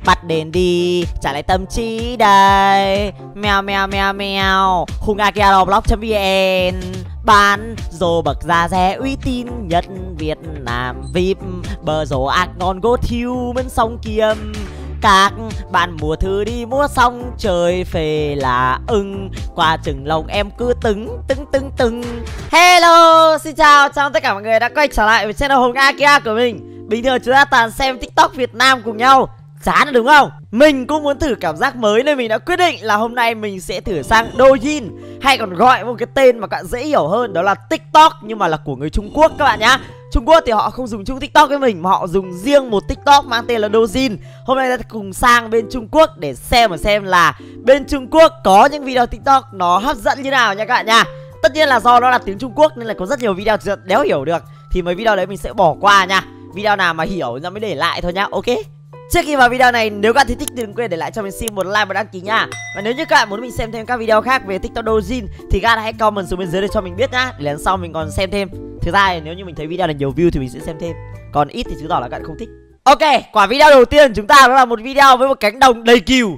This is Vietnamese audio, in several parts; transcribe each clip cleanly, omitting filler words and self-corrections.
Bắt đến đi, trả lại tâm trí đây. Mèo mèo mèo mèo. Hùng Akeablog.vn. Bán rô bậc giá rẻ uy tín nhất Việt Nam. VIP bờ rổ ác ngon gỗ thiêu bên sông Kiềm. Các bạn mua thứ đi mua xong chơi phê là ưng. Qua chừng lòng em cứ tứng. Hello, xin chào tất cả mọi người đã quay trở lại với channel Hùng Akea của mình. Bình thường chúng ta toàn xem TikTok Việt Nam cùng nhau, chán đúng không? Mình cũng muốn thử cảm giác mới nên mình đã quyết định là hôm nay mình sẽ thử sang Douyin, hay còn gọi một cái tên mà các bạn dễ hiểu hơn, đó là TikTok nhưng mà là của người Trung Quốc các bạn nhá. Trung Quốc thì họ không dùng chung TikTok với mình mà họ dùng riêng một TikTok mang tên là Douyin. Hôm nay ta cùng sang bên Trung Quốc để xem là bên Trung Quốc có những video TikTok nó hấp dẫn như nào nha các bạn nha. Tất nhiên là do nó là tiếng Trung Quốc nên là có rất nhiều video đéo hiểu được, thì mấy video đấy mình sẽ bỏ qua nha. Video nào mà hiểu ra mới để lại thôi nhá, ok? Trước khi vào video này, nếu các bạn thích đừng quên để lại cho mình xin một like và đăng ký nha. Và nếu như các bạn muốn mình xem thêm các video khác về TikTok Douyin thì các bạn hãy comment xuống bên dưới để cho mình biết nhá, để lần sau mình còn xem thêm. Thực ra nếu như mình thấy video này nhiều view thì mình sẽ xem thêm, còn ít thì chứng tỏ là các bạn không thích. Ok, quả video đầu tiên chúng ta đó là một video với một cánh đồng đầy cừu.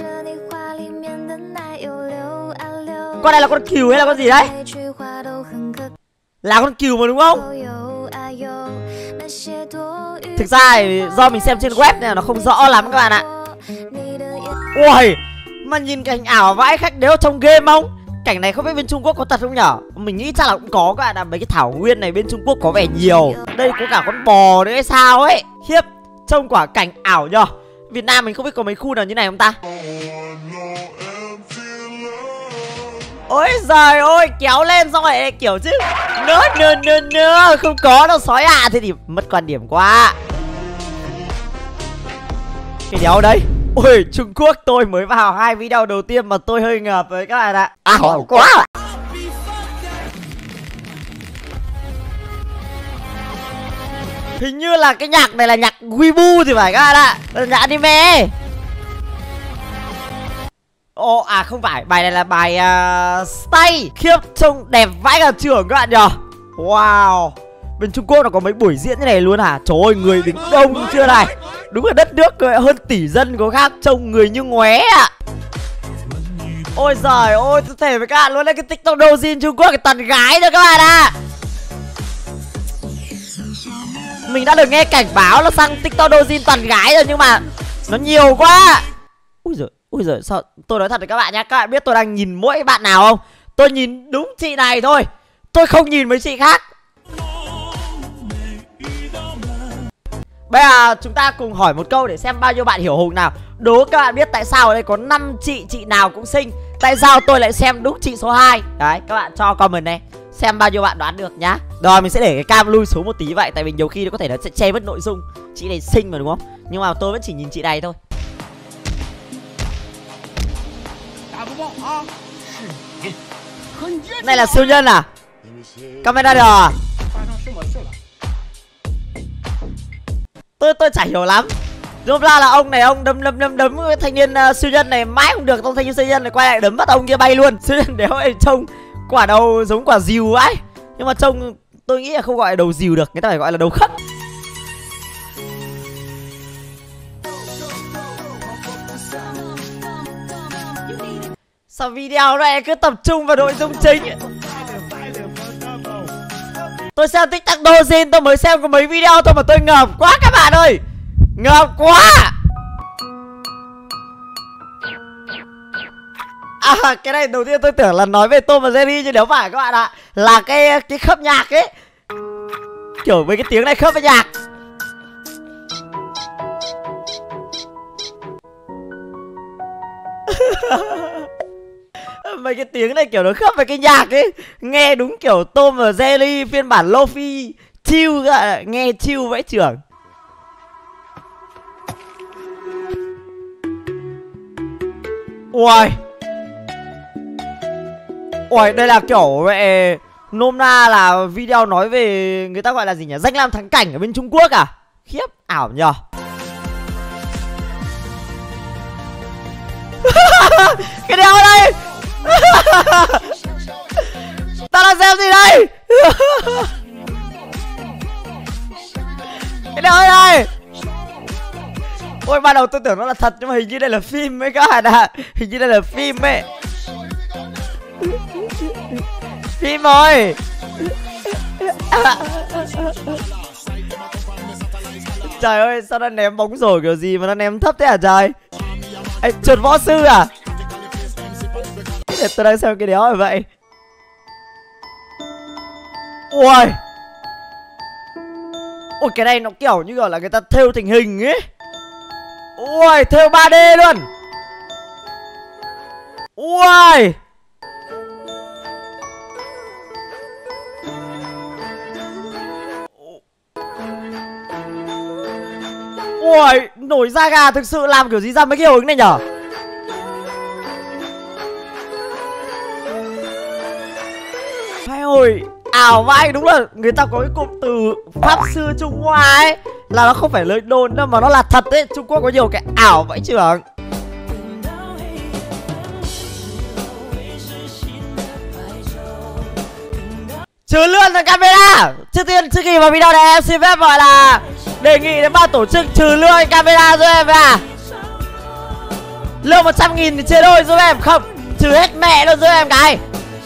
Con này là con cừu hay là con gì đấy? Là con cừu mà đúng không? Thực ra do mình xem trên web nên là nó không rõ lắm các bạn ạ. Ui, mà nhìn cảnh ảo vãi, khách đéo trong game không? Cảnh này không biết bên Trung Quốc có thật không nhở? Mình nghĩ chắc là cũng có các bạn ạ. Mấy cái thảo nguyên này bên Trung Quốc có vẻ nhiều. Đây có cả con bò nữa hay sao ấy. Khiếp, trông quả cảnh ảo nhờ. Việt Nam mình không biết có mấy khu nào như này không ta? Ôi giời ơi, kéo lên xong rồi kiểu chứ nơ không có đâu sói ạ. Thế thì mất quan điểm quá. Cái đéo đấy. Ôi, Trung Quốc tôi mới vào 2 video đầu tiên mà tôi hơi ngợp với các bạn ạ. Ảo quá. Hình như là cái nhạc này là nhạc Weibo thì phải các bạn ạ. Là nhạc anime. Ồ, à không phải, bài này là bài Stay. Khiếp, trông đẹp vãi cả trưởng các bạn nhờ. Wow, bên Trung Quốc nó có mấy buổi diễn như này luôn hả? Trời ơi, người đứng đông chưa này. Đúng là đất nước hơn tỷ dân có khác, trông người như ngoé ạ. Ôi giời ơi, tôi thề với các bạn luôn đấy, cái TikTok Douyin Trung Quốc cái toàn gái thôi các bạn ạ. Mình đã được nghe cảnh báo là sang TikTok Douyin toàn gái rồi nhưng mà nó nhiều quá. Ui giời, sao tôi nói thật với các bạn nhá. Các bạn biết tôi đang nhìn mỗi bạn nào không? Tôi nhìn đúng chị này thôi, tôi không nhìn mấy chị khác. Bây giờ chúng ta cùng hỏi một câu để xem bao nhiêu bạn hiểu Hùng nào. Đố các bạn biết tại sao ở đây có 5 chị nào cũng xinh. Tại sao tôi lại xem đúng chị số 2? Đấy, các bạn cho comment này, xem bao nhiêu bạn đoán được nhá. Rồi mình sẽ để cái cam lui xuống một tí vậy, tại vì nhiều khi nó có thể nó sẽ che mất nội dung. Chị này xinh mà đúng không? Nhưng mà tôi vẫn chỉ nhìn chị này thôi. Này là siêu nhân à? Camera à? Tôi chả hiểu lắm. Đúng ra là ông này ông đấm cái thanh niên siêu nhân này mãi không được. Ông thanh niên siêu nhân này quay lại đấm bắt ông kia bay luôn. Siêu nhân đéo ấy trông quả đầu giống quả dìu ấy. Nhưng mà trông tôi nghĩ là không gọi là đầu dìu được, người ta phải gọi là đầu khất. Sao video này cứ tập trung vào nội dung chính? Tôi xem TikTok Douyin tôi mới xem có mấy video thôi mà tôi ngợp quá các bạn ơi. Ngợp quá. À, cái này đầu tiên tôi tưởng là nói về Tom và Jerry chứ nếu phải các bạn ạ. Là cái khớp nhạc ấy. Kiểu với cái tiếng này khớp với nhạc. Mấy cái tiếng này kiểu nó khớp với cái nhạc ấy. Nghe đúng kiểu Tom và Jerry phiên bản Lofi chill, nghe chill vãi trưởng. Ui, ui, đây là kiểu vậy. Nôm na là video nói về, người ta gọi là gì nhỉ? Danh lam thắng cảnh ở bên Trung Quốc à? Khiếp, ảo nhờ. Cái đéo đây. Ta đang xem gì đây? Cái đéo đây. Ôi ban đầu tôi tưởng nó là thật nhưng mà hình như đây là phim ấy các bạn ạ. Hình như đây là phim ấy. Phim rồi. Trời ơi sao nó ném bóng rổ kiểu gì mà nó ném thấp thế hả trời. Ê, trượt võ sư à? Để tôi đang xem cái đéo rồi vậy. Ui. Ui cái này nó kiểu như gọi là người ta thêu thành hình ấy. Ui thêu 3D luôn. Ui. Ui nổi da gà thực sự, làm kiểu gì ra mấy cái hiệu ứng này nhở. Hay ôi ảo vãi, đúng là người ta có cái cụm từ Pháp sư Trung Hoa ấy, là nó không phải lời đồn đâu mà nó là thật đấy. Trung Quốc có nhiều cái ảo vãi trưởng. Trừ luôn là camera. Trước khi vào video này em xin phép gọi là đề nghị đến ban tổ chức trừ luôn camera giúp em à. Lương 100.000 thì chia đôi giúp em, không trừ hết mẹ luôn giúp em cái.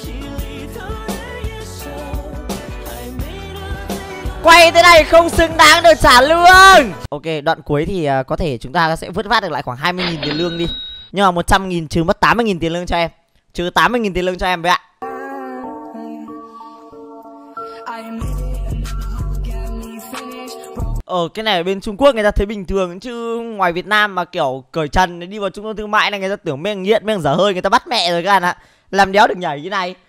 Quay thế này không xứng đáng được trả lương. Ok đoạn cuối thì có thể chúng ta sẽ vớt vát được lại khoảng 20.000 tiền lương đi. Nhưng mà 100.000 trừ mất 80.000 tiền lương cho em. Trừ 80.000 tiền lương cho em vậy ạ. Cái này ở bên Trung Quốc người ta thấy bình thường, chứ ngoài Việt Nam mà kiểu cởi trần đi vào trung tâm thương mại này người ta tưởng mấy thằng nghiện, mấy thằng dở hơi người ta bắt mẹ rồi các bạn ạ. Làm đéo được nhảy cái này.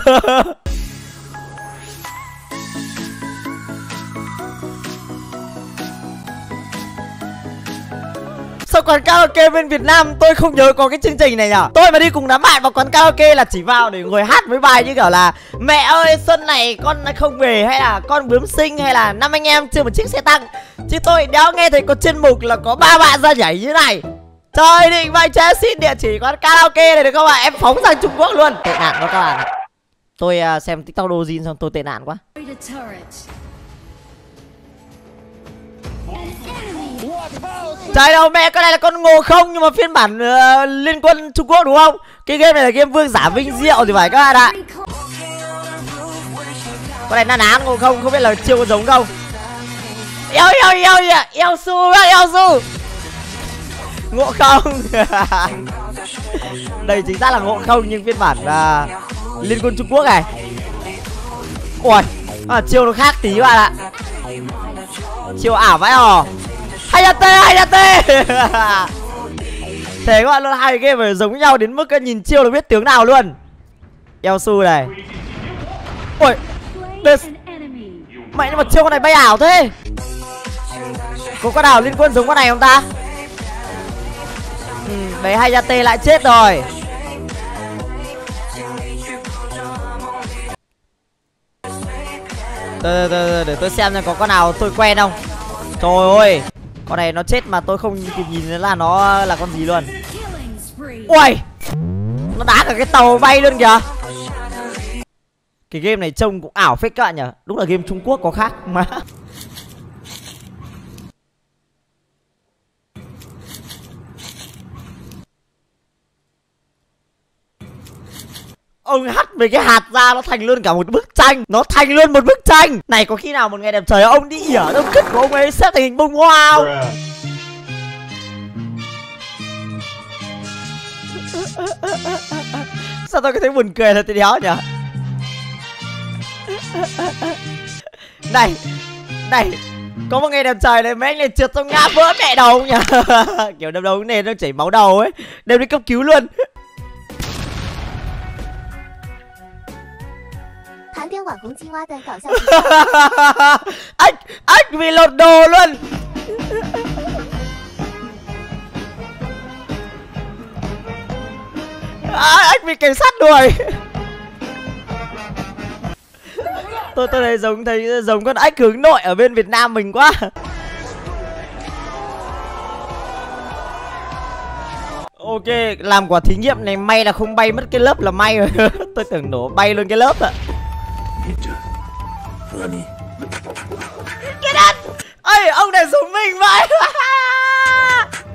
Sao quán karaoke bên Việt Nam tôi không nhớ có cái chương trình này nhở? Tôi mà đi cùng đám bạn vào quán karaoke là chỉ vào để ngồi hát với bài như kiểu là mẹ ơi xuân này con không về, hay là con bướm sinh, hay là 5 anh em chưa một chiếc xe tăng. Chứ tôi đéo nghe thấy có chuyên mục là có 3 bạn ra nhảy như thế này. Trời định vậy chế xin địa chỉ quán karaoke này được không ạ? Em phóng sang Trung Quốc luôn. Tệ nạn quá các bạn ạ. Tôi xem TikTok Dojin xong tôi tệ nạn quá. Trời đâu mẹ, cái này là con Ngộ Không nhưng mà phiên bản Liên Quân Trung Quốc đúng không? Cái game này là game vương giả vinh diệu thì phải các bạn ạ. Con này na ná Ngộ Không, không biết là chiêu có giống không. Eo su Ngộ Không. Đây chính xác là Ngộ Không nhưng phiên bản Liên Quân Trung Quốc này. Ui chiêu nó khác tí các bạn ạ. Chiêu ảo vãi hò. Hay là tê. Thế các bạn luôn, hai game phải giống nhau đến mức nhìn chiêu là biết tướng nào luôn. Eo su này. Ui mẹ, nhưng mà chiêu con này bay ảo thế. Có con nào Liên Quân giống con này không ta? Đấy Hayate lại chết rồi. Để tôi xem xem có con nào tôi quen không. Trời ơi con này nó chết mà tôi không kịp nhìn là nó là con gì luôn. Ui nó đá cả cái tàu bay luôn kìa. Cái game này trông cũng ảo phết các bạn nhỉ. Đúng là game Trung Quốc có khác mà. Ông hắt về cái hạt ra nó thành luôn cả một bức tranh. Nó thành luôn một bức tranh. Này có khi nào một ngày đẹp trời ông đi ỉa đông cứt của ông ấy xếp thành hình bông hoa không? Sao tôi có thấy buồn cười là tôi đéo nhỉ? Này có một ngày đẹp trời này mấy anh này trượt xong ngã vỡ mẹ đầu không nhỉ? Kiểu đâm đầu nền nó chảy máu đầu ấy. Đem đi cấp cứu luôn. Ách vì lột đồ luôn. Ách vì cảnh sát đuổi. Tôi thấy giống con ách hướng nội ở bên Việt Nam mình quá. Ok, làm quả thí nghiệm này may là không bay mất cái lớp là may rồi. Tôi tưởng nổ bay luôn cái lớp ạ. Cái đất ơi, ông này giống mình vậy.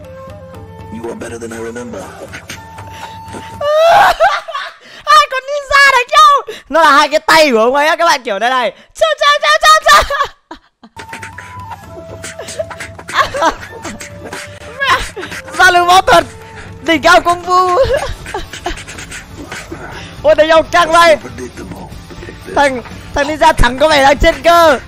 Hai con ninja đánh nhau. Nó là hai cái tay của ông ấy á các bạn, kiểu đây này. Cha cha cha cha cha. Ra lưng võ thuật đỉnh cao công phu. Ôi đánh nhau căng vậy. Thằng ninja thắng có vẻ đang trên cơ.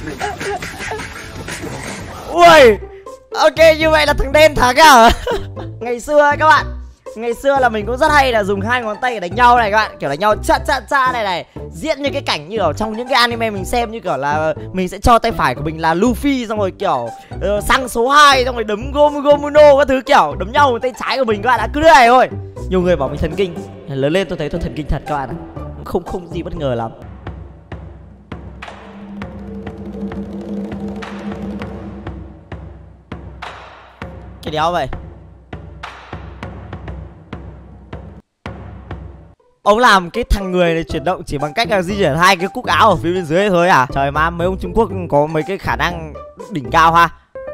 Ui. Ok, như vậy là thằng đen thắng à? Ngày xưa các bạn, ngày xưa là mình cũng rất hay là dùng hai ngón tay để đánh nhau này các bạn, kiểu đánh nhau cha cha cha này này, diễn như cái cảnh như ở trong những cái anime mình xem, như kiểu là mình sẽ cho tay phải của mình là Luffy, xong rồi kiểu xăng số 2, xong rồi đấm Gomuno các thứ, kiểu đấm nhau tay trái của mình các bạn, đã cứ thế này thôi. Nhiều người bảo mình thần kinh, lớn lên tôi thấy tôi thần kinh thật các bạn ạ, không gì bất ngờ lắm. Cái đéo vậy. Ông làm cái thằng người này chuyển động chỉ bằng cách là di chuyển hai cái cúc áo ở phía bên dưới thôi à? Trời má, mấy ông Trung Quốc có mấy cái khả năng đỉnh cao ha.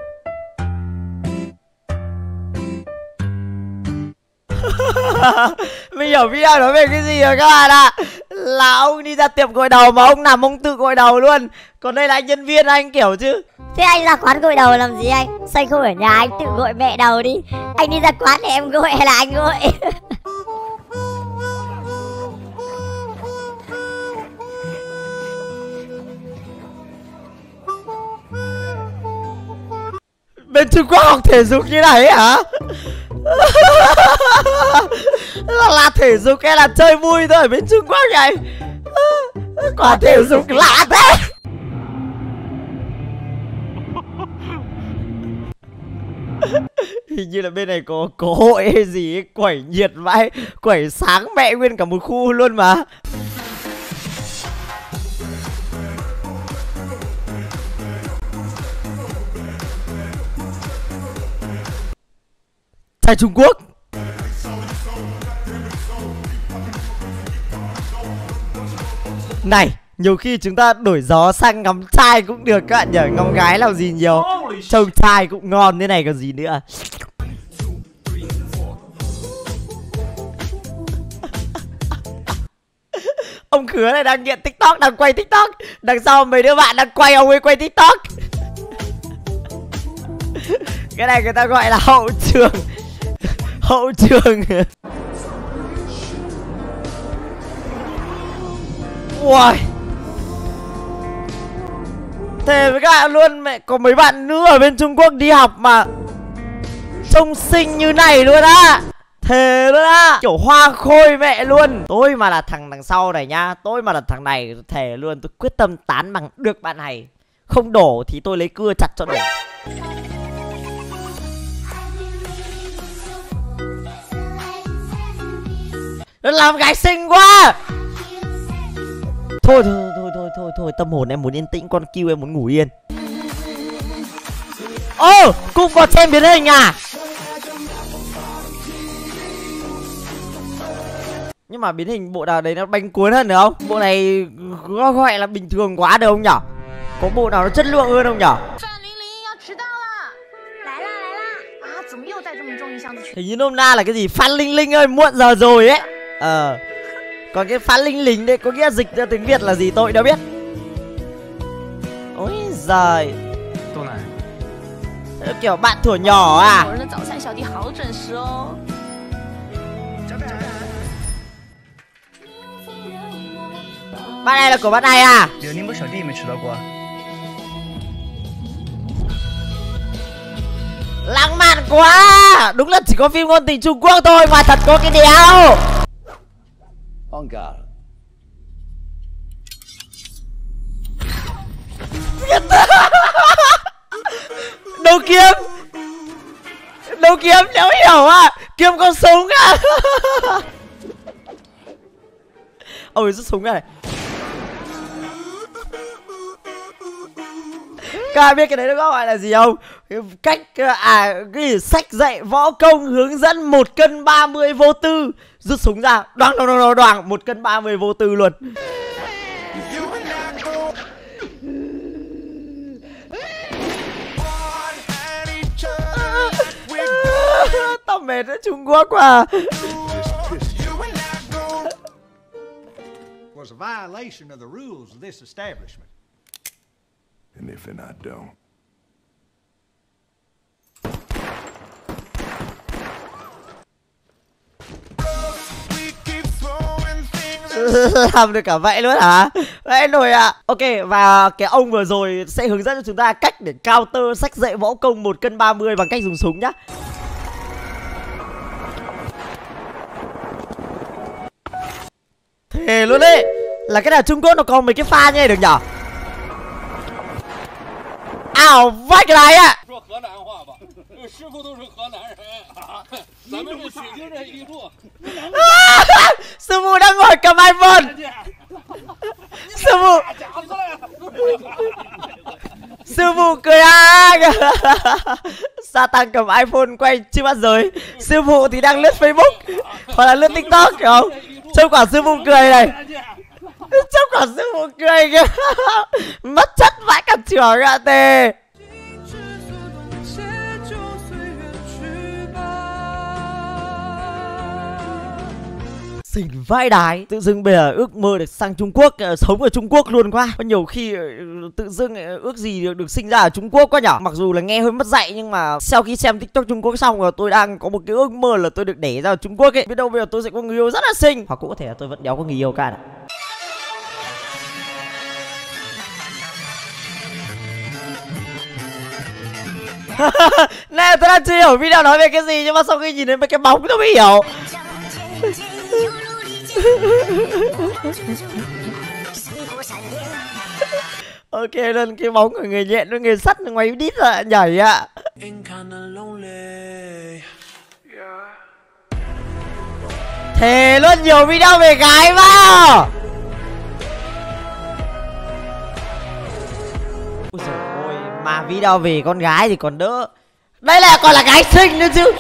Mình hiểu video nói về cái gì rồi các bạn ạ. Là ông đi ra tiệm gội đầu mà ông nằm ông tự gội đầu luôn. Còn đây là anh nhân viên anh kiểu chứ. Thế anh ra quán gội đầu làm gì anh? Sao anh không ở nhà anh tự gội mẹ đầu đi? Anh đi ra quán để em gội hay là anh gội? Bên Trung Quốc học thể dục như này hả? Là thể dục hay là chơi vui thôi ở bên Trung Quốc này? Quả thể dục lạ thế. Hình như là bên này có hội hay gì ấy, quẩy nhiệt vãi, quẩy sáng mẹ nguyên cả một khu luôn mà. Trai Trung Quốc. Này, nhiều khi chúng ta đổi gió sang ngắm trai cũng được các bạn nhỉ. Ngắm gái làm gì nhiều, trông trai cũng ngon thế này còn gì nữa. Ông Khứa này đang nghiện TikTok, đang quay TikTok. Đằng sau mấy đứa bạn đang quay ông ấy quay TikTok. Cái này người ta gọi là hậu trường. Hậu trường. Ui. Thề với các bạn luôn, mẹ có mấy bạn nữ ở bên Trung Quốc đi học mà trông xinh như này luôn á. Thề luôn á, kiểu hoa khôi mẹ luôn. Tôi mà là thằng đằng sau này nhá, tôi mà là thằng này thề luôn, tôi quyết tâm tán bằng được bạn này. Không đổ thì tôi lấy cưa chặt cho đổ. Nó làm gái xinh quá. Thôi, tâm hồn em muốn yên tĩnh, con kêu em muốn ngủ yên. Ô, cung vào xem biến hình à? Nhưng mà biến hình bộ nào đấy nó bánh cuốn hơn được không? Bộ này có gọi là bình thường quá được không nhở? Có bộ nào nó chất lượng hơn không nhở? Hình như nôm na là cái gì Phan Linh Linh ơi, muộn giờ rồi ấy. Còn cái Phan Linh Linh đấy có nghĩa dịch ra tiếng Việt là gì tôi đã biết. Ôi giời. Kiểu bạn thuở nhỏ à? Bạn này là của bạn này à? Lãng mạn quá. Đúng là chỉ có phim ngôn tình Trung Quốc thôi mà thật có cái đéo. Đấu kiếm. Đấu kiếm đéo hiểu à? Kiếm con súng à? Ôi rút súng này. Các bạn biết cái đấy nó gọi là gì không? Cách cái gì? Sách dạy võ công hướng dẫn 1 cân 30 vô tư. Rút súng ra, đoàng 1 cân 30 vô tư luôn. Mệt ở Trung Quốc quá. Was a violation of the rules of this establishment. And if I don't. Làm được cả vậy luôn hả? Vậy nổi ạ. Ok, và cái ông vừa rồi sẽ hướng dẫn cho chúng ta cách để counter sách dạy võ công 1 cân 30 bằng cách dùng súng nhá. Thề luôn đấy. Là cái nào Trung Quốc nó có mấy cái pha như này được nhở? Ảo vách này ạ. Sư phụ đang ngồi cầm iPhone. Sư phụ cười à. Satan cầm iPhone quay trên bát giới. Sư phụ thì đang lướt Facebook hoặc là lướt TikTok hiểu không? Trông quả sư phụ cười này. Trông quả sư phụ cười kìa. Mất chất vãi cả trường ạ tê. Xinh vãi đái. Tự dưng bây giờ ước mơ được sang Trung Quốc, sống ở Trung Quốc luôn quá. Có nhiều khi tự dưng ước gì được sinh ra ở Trung Quốc quá nhở. Mặc dù là nghe hơi mất dạy nhưng mà sau khi xem TikTok Trung Quốc xong rồi tôi đang có một cái ước mơ là tôi được đẻ ra ở Trung Quốc ấy. Biết đâu bây giờ tôi sẽ có người yêu rất là xinh. Hoặc cũng có thể là tôi vẫn đéo có người yêu cả. Nè, tôi đang chưa hiểu video nói về cái gì nhưng mà sau khi nhìn thấy mấy cái bóng tôi mới hiểu. Ok luôn, cái bóng của người nhện với người sắt ngoài đít là nhảy ạ. Thề luôn, nhiều video về gái vào. Ôi trời ơi, mà video về con gái thì còn đỡ. Đây là còn là gái xinh nữa chứ.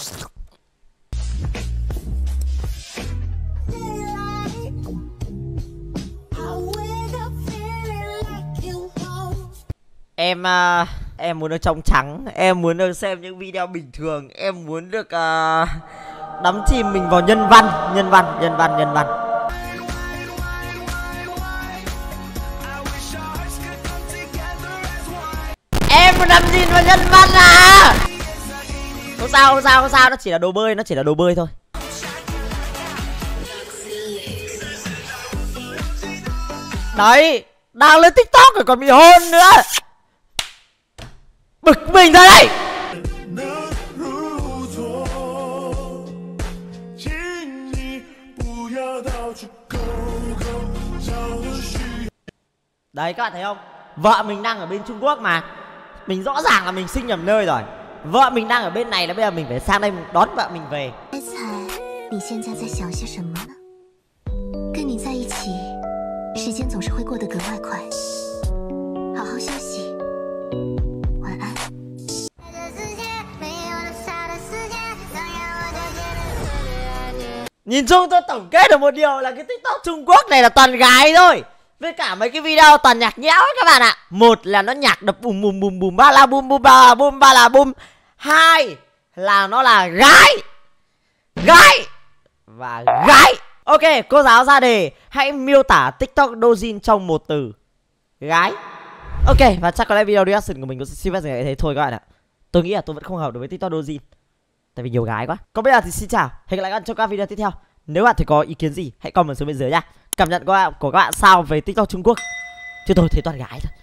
Em muốn được trong trắng, em muốn được xem những video bình thường, em muốn được đắm chìm mình vào nhân văn. Em muốn đắm chìm vào nhân văn à? Không sao, nó chỉ là đồ bơi thôi. Đấy, đang lên TikTok rồi còn bị hôn nữa. Bực mình ra đây. Đấy các bạn thấy không? Vợ mình đang ở bên Trung Quốc mà. Mình rõ ràng là mình sinh nhầm nơi rồi. Vợ mình đang ở bên này là bây giờ mình phải sang đây đón vợ mình về. Nhìn chung tôi tổng kết được một điều là cái TikTok Trung Quốc này là toàn gái thôi. Với cả mấy cái video toàn nhạc nhẽo ấy các bạn ạ. Một là nó nhạc đập bùm bùm bùm bùm ba la bùm bùm ba la bùm ba la bùm. Hai là nó là gái và gái. Ok, cô giáo ra đề, hãy miêu tả TikTok Dojin trong một từ: gái. Ok, và chắc có lẽ video reaction của mình cũng xin phép dừng lại thế thôi các bạn ạ. Tôi nghĩ là tôi vẫn không hợp đối với TikTok Dojin, tại vì nhiều gái quá. Còn bây giờ thì xin chào, hẹn gặp lại các bạn trong các video tiếp theo. Nếu bạn thấy có ý kiến gì hãy comment xuống bên dưới nha. Cảm nhận của các bạn sao về TikTok Trung Quốc? Chứ tôi thấy toàn gái thôi.